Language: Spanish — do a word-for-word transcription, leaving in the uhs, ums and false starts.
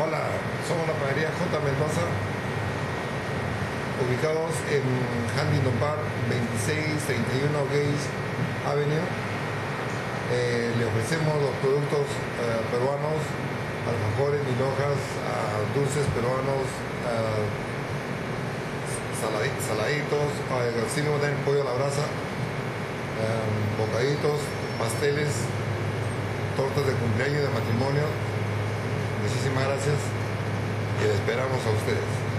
Hola, somos la panadería J. Mendoza, ubicados en Huntington Park, veintiséis treinta y uno Gates Avenue. Eh, le ofrecemos los productos eh, peruanos, alfajores, mil hojas, uh, dulces peruanos, uh, saladi saladitos, uh, sí, también pollo a la brasa, um, bocaditos, pasteles, tortas de cumpleaños, de matrimonio. Muchísimas gracias y les esperamos a ustedes.